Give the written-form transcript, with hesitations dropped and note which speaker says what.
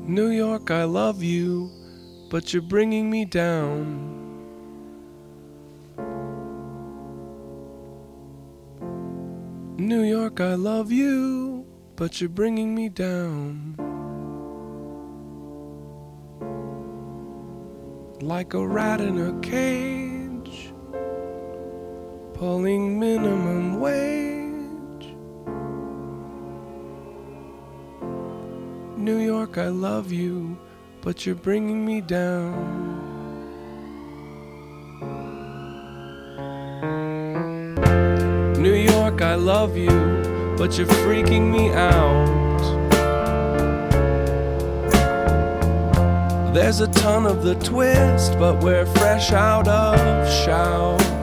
Speaker 1: New York, I love you, but you're bringing me down. New York, I love you, but you're bringing me down. Like a rat in a cage, pulling minimum wage. New York, I love you, but you're bringing me down. New York, I love you, but you're freaking me out. There's a ton of the twist, but we're fresh out of shout.